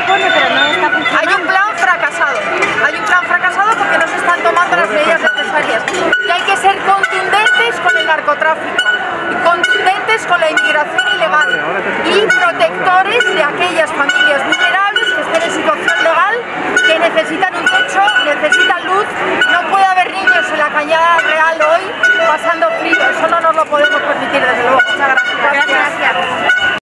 propone, pero no está funcionando. Hay un plan fracasado. Hay un plan fracasado porque no se están tomando las medidas necesarias. Y hay que ser contundentes con el narcotráfico y contundentes con la inmigración ilegal. Y